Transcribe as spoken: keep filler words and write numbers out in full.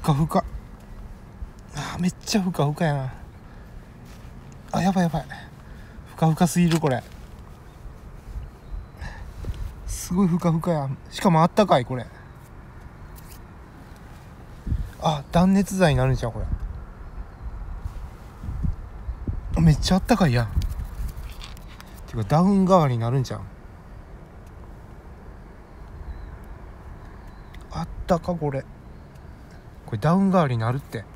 かふか。あめっちゃふかふかやな。あやばいやばい、ふかふかすぎる。これすごいふかふかやん。しかもあったかい。これあ断熱材になるんちゃうこれ。めっちゃあったかいやん。てかダウン代わりになるんちゃう。あったかこれ。これダウン代わりになるって。